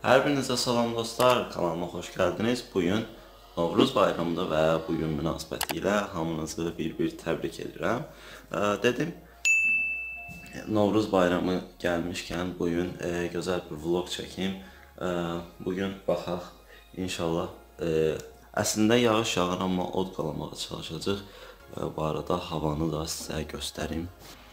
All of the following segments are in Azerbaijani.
Hər birinizə salam dostlar, kanalıma xoş gəldiniz. Bugün Novruz bayramıdır və bugün münasibəti ilə hamınızı bir-bir təbrik edirəm. Dedim, Novruz bayramı gəlmişkən bugün gözəl bir vlog çəkim. Bugün baxaq, inşallah, əslində yağış yağır, amma od qalamağa çalışacaq. Bu arada havanı da sizə göstərim.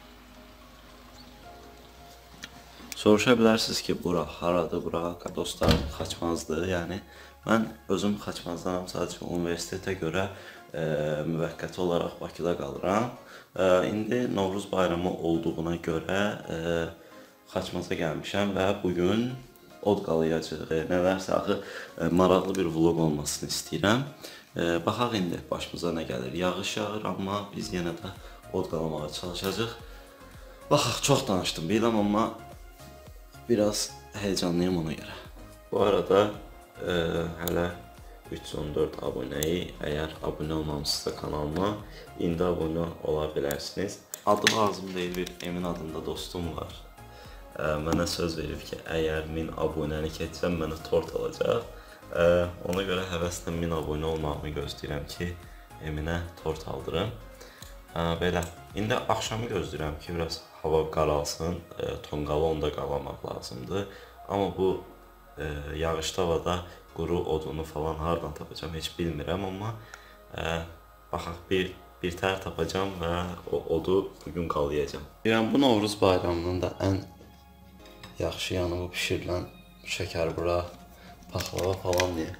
Soruşa bilərsiniz ki, bura haradır, bura dostlar Xaçmazdır. Yəni, mən özüm Xaçmazdanam, sadəcə universitetə görə müvəqqəti olaraq Bakıda qalıram. İndi Novruz bayramı olduğuna görə Xaçmaza gəlmişəm və bugün od qalayacaq, nələrsə axı maraqlı bir vlog olmasını istəyirəm. Baxaq indi başımıza nə gəlir. Yağış yağır, amma biz yenə də od qalamağa çalışacaq. Baxaq, çox danışdım, biləm, amma biraz heyecanlıyım ona görə. Bu arada hələ 314 abunəyi, əgər abunə olmamışsınızsa kanalıma, indi abunə ola bilərsiniz. Adı lazım deyil, bir Emin adında dostum var. Mənə söz verib ki, əgər 1000 abunəni keçsəm, mənə tort alacaq. Ona görə həvəslə 1000 abunə olmağımı gözləyirəm ki, Eminə tort aldırım. Belə, indi axşamı gözləyirəm ki, biraz hava qaralsın, tonqalı onda qalamaq lazımdır. Amma bu yağışlı havada quru odunu falan hardan tapacam heç bilmirəm, amma baxaq, bir tər tapacam və o odu bugün qalayacam. Deyirəm, bu Novruz bayramının da ən yaxşı yanı bu pişirilən şəkərbura, paxlava falan deyə.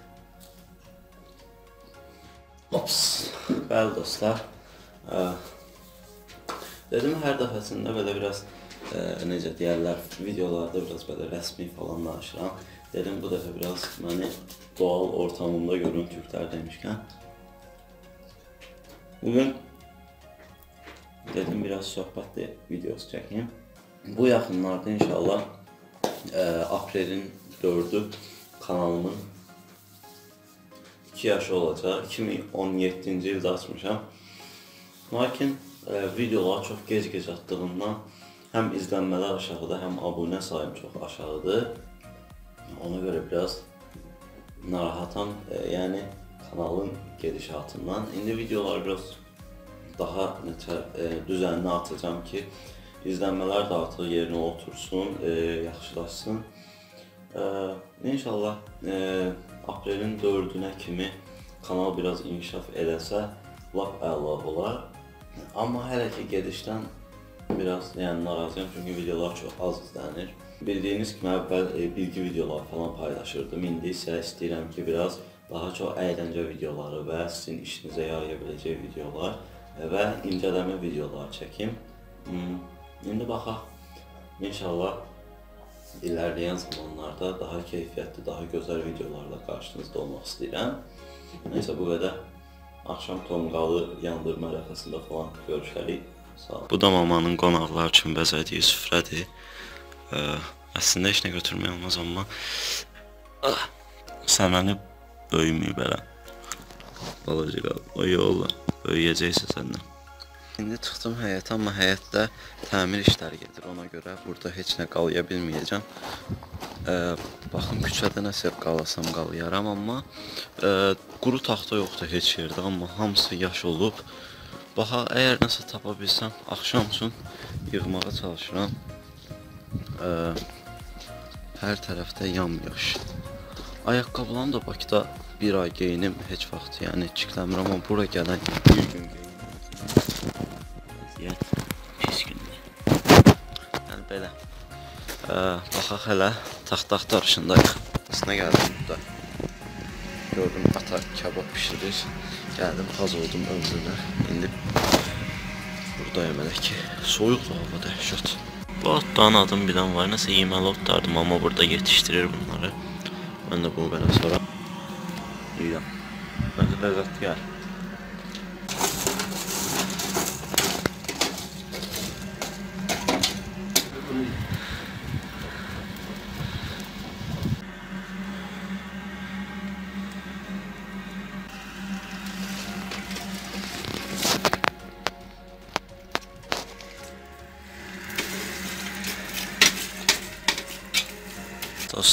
Ops, bəli dostlar. Dedim, hər dəfəsində belə biraz, necə deyərlər, videolarda biraz belə rəsmi falan danışıram. Dedim, bu dəfə biraz məni doğal ortamında görün, türklər demişkən. Bugün dedim, biraz söhbətli videosu çəkeyim. Bu yaxınlarda inşallah aprelin 4-ü kanalımın 2 yaşı olacaq. 2017-ci ildə açmışam. Lakin videolar çox gec atdığımdan həm izlənmələr aşağıda, həm abunə sayım çox aşağıdır. Ona görə biraz narahatam, yəni kanalın gedişatından. İndi videolar biraz daha düzənli atacağım ki, izlənmələr də artıq yerinə otursun, yaxşılaşsın. İnşallah aprelin 4-ünə kimi kanal biraz inkişaf eləsə, lap əla olar. Amma hələ ki gedişdən biraz narazıyam, çünki videolar çox az izlənir. Bildiyiniz kimi əvvəl bilgi videoları falan paylaşırdım. İndi isə istəyirəm ki, biraz daha çox əyləncə videoları və sizin işinizə yaraya biləcək videolar və incələmə videoları çəkim. İndi baxaq, inşallah ilərləyən zamanlarda daha keyfiyyətli, daha gözəl videolarla qarşınızda olmaq istəyirəm. Neysə, bu qədər. Axşam tonqalı yandırma ərəfəsində falan görüşərik. Sağ olun. Bu da mamanın qonaqlar üçün bəzədiyi süfrədir. Əslində heç nə götürmək olmaz, amma səməni böyüməyib elə. Balaca qalıb. O yolla, böyüyəcəksə səndən. İndi çıxdım həyətə, amma həyətdə təmir işləri gedir. Ona görə burada heç nə qalaya bilməyəcəm. Baxın, küçədə nəsə qalasam qalayaram, amma quru taxta yoxdur heç yerdə, amma hamısı yaş olub. Baxa, əgər nəsə tapa bilsəm, axşam üçün yığmağa çalışıram. Hər tərəfdə yamyaş. Ayaqqabılarım da Bakıda bir ay geyinim, heç vaxt, yəni çikləmirəm, amma bura gələn bir gün geyinim. Vəziyyət pis gündür. Yəni belə. Baxaq hələ taxta axtarışındayıq. Aslına gəldim burada. Gördüm, ata kabab pişirir. Gəldim, az oldum ömrünə. İndi buradayım elə ki, soyuqdur hava dəhşət. Bu otların adını bilən var, nəsə yeməli otlardım, amma burada yetişdirir bunları. Mən də bunu belə sonra yiyirəm. Məncə ləzzətli gəlir.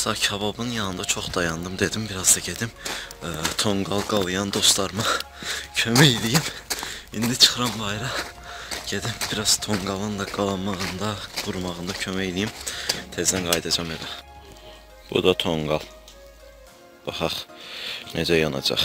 Dostlar, kebabın yanında çox dayandım, dedim biraz da gedim tonqal qalayan dostlarıma kömək edeyim. İndi çıxıram bayra, gedim biraz tonqalın da qalanmağında, qurumağında kömək edeyim. Tezdən qayıdacağım evə. Bu da tonqal. Baxaq necə yanacaq.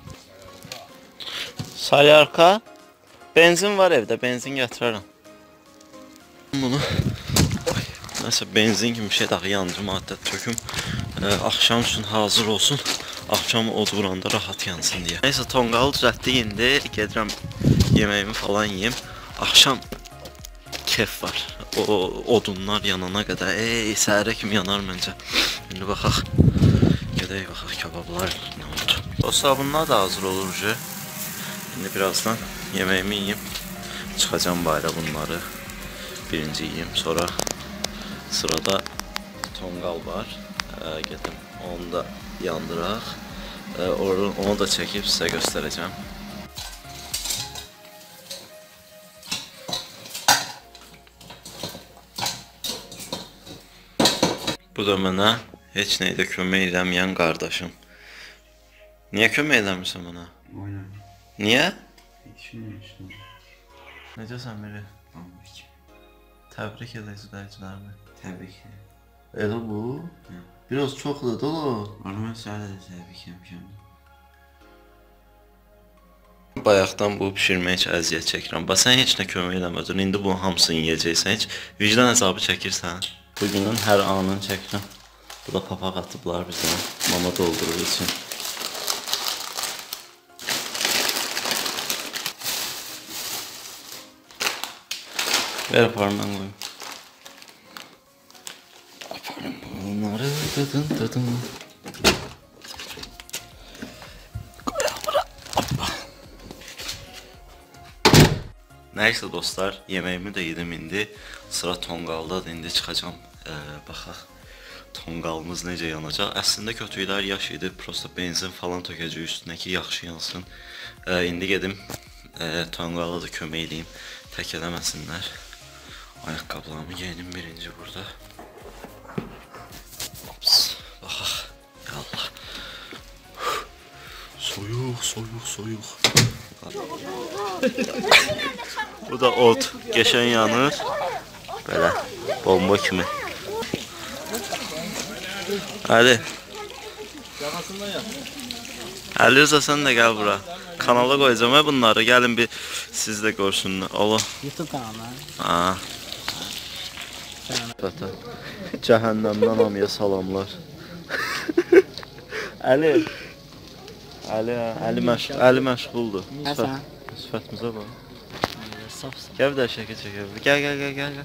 Salyarka, benzin var evdə, benzin gətirərəm. Bunu nəsə benzin kimi şey dağı yanıcı maddə töküm. Axşam üçün hazır olsun. Axşam od vuranda rahat yansın deyə. Neysə, tonqalı düzəltdik, indi gedirəm yeməyimi falan yiyeyim. Axşam kef var. O odunlar yanana qədər. Səhərə kimi yanar məncə. İndi baxaq. Gedək baxaq kebablar nə oldu. Dostlar, bunlar da hazır olur. İndi birazdan yeməyimi yiyeyim. Çıxacam bayra bunları. Birinci yiyeyim, sonra sırada tonqal var. Gedim onu da yandıraq. Onu da çəkib sizə göstərəcəm. Bu da mənə heç neydə kömək eləməyən qardaşım. Niyə kömək eləmirsən mənə? Oynamıyorum. Niyə? Düşünmüyorsun. Necəsən Miri? Anladım. Təbrik edək izləyicilərimi. Təbrik ederim. Elə bu? Biraz çoxdur da o. Onu mən sənə də təbrik etmişəm. Bayaqdan bu bişirməyə heç əziyyət çəkirəm. Bax, sən heç nə kömək eləmədin. İndi bunun hamısını yeyəcəksən. Heç vicdan hesabı çəkirsən. Bugünün hər anını çəkirəm. Bu da papaq atıblar bizə. Mama doldurur üçün. Ver aparım, mən qoyum. Aparım bunları. Dıdın. Qoyaq bura. Hoppa. Nəysə dostlar, yeməyimi də yedim indi. Sıra tonqaldadır, indi çıxacam. Baxaq, tonqalımız necə yanacaq. Əslində kötüklər yaş idi, prosta benzin falan tökəcək üstünə ki, yaxşı yansın. İndi gedim, tonqala da kömək edeyim, tək eləməsinlər. Ayaqqabılarımı geyinim birinci burada. Ops, baxaq, yallah. Soyuq. Bu da od, geçən yanır. Belə, bomba kimi. Əli. Əli Rıza, sən də gəl bura. Kanala qoyacağım bunları, gəlin bir siz də görsünlər. Allah. YouTube kanalı. Haa. Cəhənnəmdən hamıya salamlar. Əli məşğuldur. Sifətimizə bax. Gəl bir də şəkil çəkək. Gəl.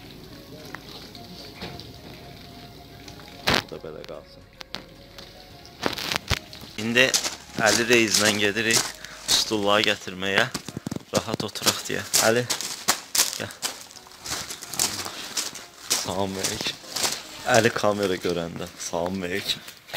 Bu da belə qalsın. İndi Əli reizlə gedirik stulları gətirməyə. Rahat oturaq deyə. Əli, gəl. Salam verik. Əli kamera görəndə salam verik.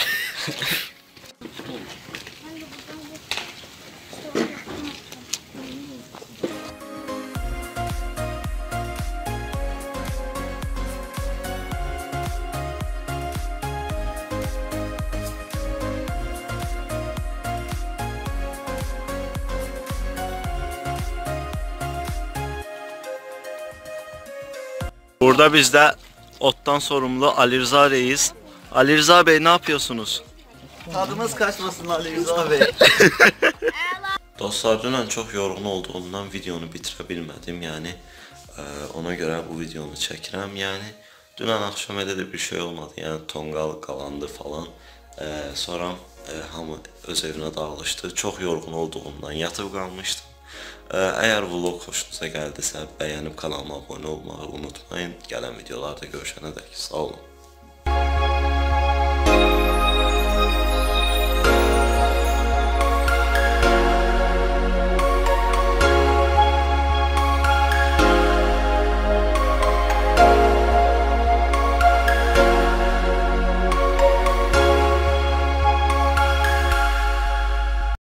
Burada bizdə otdan sorumlu Ali Rıza reis. Ali Rıza Bey, ne yapıyorsunuz? Tadımız kaçmasın Ali Rıza Bey. Dostlar, dünən çox yorğun olduğumdan videonu bitirə bilmədim. Yəni ona görə bu videonu çəkirəm. Yəni dünən axşam elə də bir şey olmadı. Yəni tonqal qalandı falan. Sonra hamı öz evinə dağılışdı. Çox yorğun olduğumdan yatıb qalmışdım. Əgər vlog xoşunuza gəldisə, bəyənib kanalıma abunə olmağı unutmayın. Gələn videolarda görüşənədək sağ olun.